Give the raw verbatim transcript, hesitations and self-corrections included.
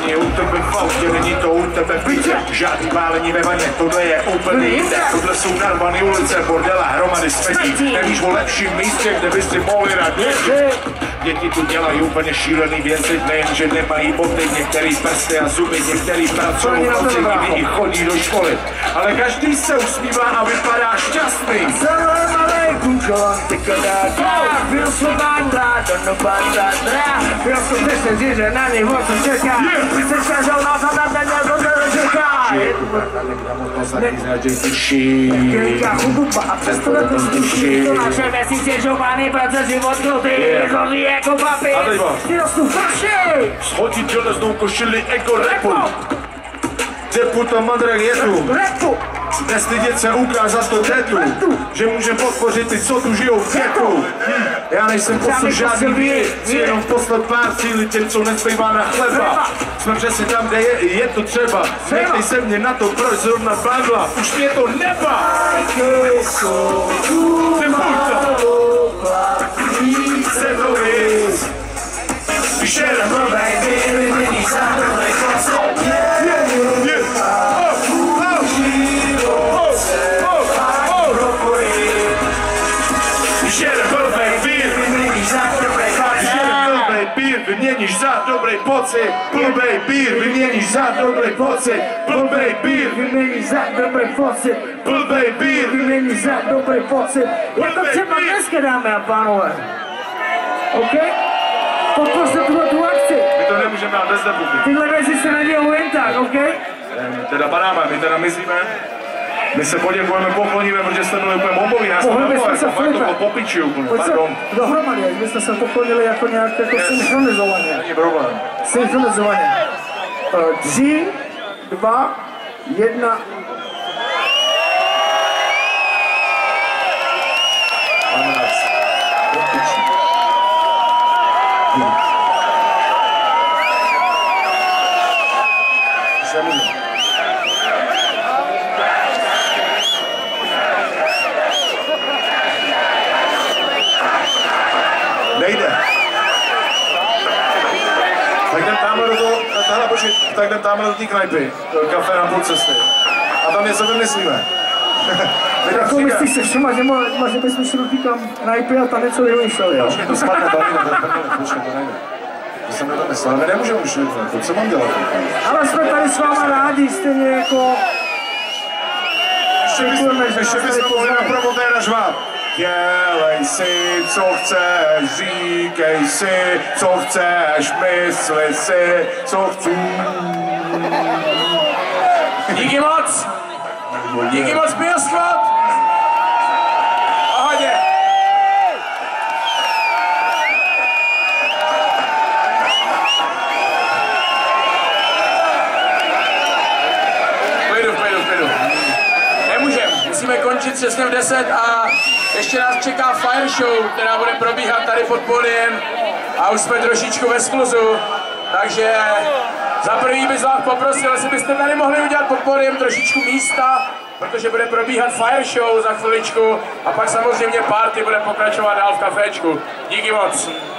Není u tebe v autě, není to u tebe v bytě. Žádný válení ve vaně, tohle je úplně jinde. Tohle jsou narvaný ulice, bordela, hromady smetí. Nevíš o lepším místě, kde bys si mohli rád děti. Děti tu dělají úplně šílený věci, nejen, že nemají boty, některý prsty a zuby, některý pracují v noci, i chodí do školy. Ale každý se usmívá a vypadá šťastný. Byl jsem bandra, to no bandra, byl jsem přesně, že na něj moc čeká. Ty se šažel na to, na ten to čeká. Kejka chuduba a přesto na to sluší. To naše vesnice žoubány, protože život krutý, zlozí jako papír. Ty rostu frši. Schodit železnou košili eko repu. Deputa Mandrak je tu. Repu. Nestydět se ukázat to tetu, že můžem podpořit ty, co tu žijou v getu. Já nejsem posud žádný víry, chci jenom poslat pár síly těm, co nezbývá na chleba. Jsme přesně tam, kde je, je to třeba. Nechtej se mě na to, proč zrovna bangla, už mě to neba. Se to víc. Vyšerem baby, není zároveň koncept. Vyměníš za dobrý pocit, blbej bír, vyměníš za dobrý pocit, blbej bír, vyměníš za dobrý pocit, blbej bír, vyměníš za dobrý pocit, jako třeba dneska, dámy a pánové. OK? Podpořte tuhle tu akci. My to nemůžeme dát bez debuty. Tyhle věci se nedějou jen tak, OK? Teda padáme, my teda myslíme. My se poděkujeme, pokloníme, protože jste byli úplně bombový, nás to nebylo, jako fakt to bylo popiči úplně, pardon. Dohromady, jak byste se poklonili jako nějak jako synchronizovaně. Není problém. Synchronizovaně. Tři, dva, jedna. Máme nás. Popiči. Zemůže. Nejde. Tak jdem tamhle do toho, tahle počkej, tak jdem tamhle do té knajpy, kafe na půl cesty. A tam něco vymyslíme. Jako myslíš se všema, že, mo, že bychom šli do té knajpy a tam něco vymýšleli, jo? Počkej, to spadne, to nejde, to nejde, počkej, to nejde. To jsem nedamyslel, ale my nemůžeme už jít, to co mám dělat? Ale jsme tady s váma rádi, stejně jako... Ještě bychom mohli na promotéra řvát. Dělej si, co chceš, říkej si, co chceš, mysli si, co chci. Díky moc! Díky moc, Bioskvot! Pohodě! Pojdu, pojdu, pojdu. Nemůžem, musíme končit přesně v deset a ještě nás čeká fire show, která bude probíhat tady pod pódiem a už jsme trošičku ve skluzu, takže za první bych vás poprosil, jestli byste tady mohli udělat pod pódiem trošičku místa, protože bude probíhat fire show za chviličku a pak samozřejmě party bude pokračovat dál v kaféčku. Díky moc.